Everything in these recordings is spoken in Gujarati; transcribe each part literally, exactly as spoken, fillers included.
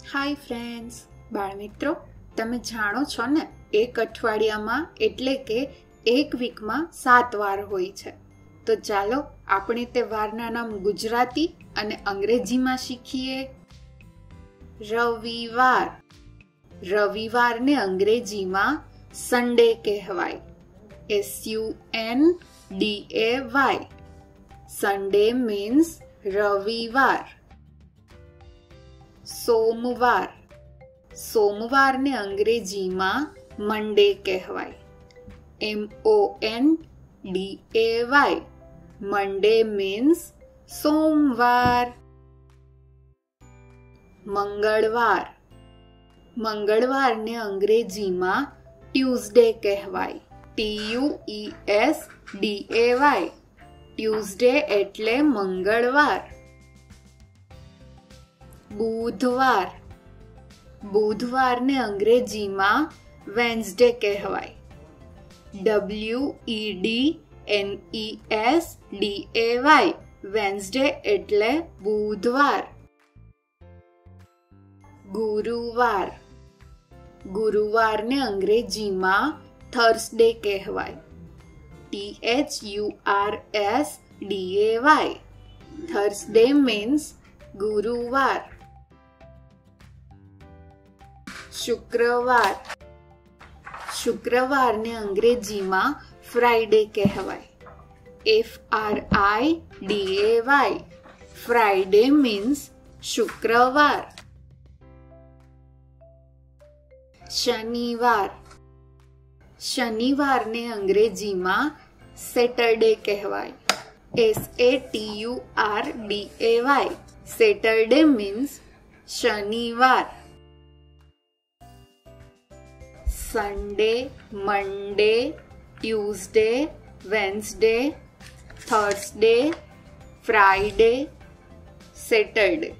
હાય ફ્રેન્ડ્સ, બાળમિત્રો, તમે જાણો છો ને એક અઠવાડિયામાં એટલે કે એક વીકમાં સાત વાર હોય છે. તો ચાલો આપણે તે વારના નામ ગુજરાતી અને અંગ્રેજીમાં શીખીએ. રવિવાર. રવિવારને અંગ્રેજીમાં સન્ડે કહેવાય. S U N D A Y. Sunday means રવિવાર. સોમવાર. સોમવારને અંગ્રેજીમાં મંડે કહેવાય. M O N D A Y. Monday means સોમવાર. મંગળવાર. મંગળવારને અંગ્રેજીમાં ટ્યુઝડે કહેવાય. T U E S D A Y. Tuesday એટલે મંગળવાર. બુધવાર. બુધવારને અંગ્રેજીમાં વેન્સડે કહેવાય. W E D N E S D A Y. Wednesday એટલે બુધવાર. ગુરુવાર. ગુરુવારને અંગ્રેજીમાં થર્સડે કહેવાય. T H U R S D A Y. Thursday means ગુરુવાર. શુક્રવાર. શુક્રવારને અંગ્રેજીમાં ફ્રાઈડે કહેવાય. F R I D A Y. Friday means શુક્રવાર. શનિવાર. શનિવારને અંગ્રેજીમાં સેટરડે કહેવાય. S A T U R D A Y. Saturday means શનિવાર. Sunday, Monday, Tuesday, Wednesday, Thursday, Friday, Saturday.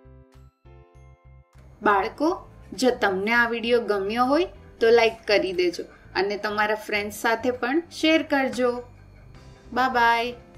બાળકો, જો તમને આ વિડીયો ગમ્યો હોય તો લાઈક કરી દેજો અને તમારા ફ્રેન્ડ્સ સાથે પણ શેર કરજો. Bye by.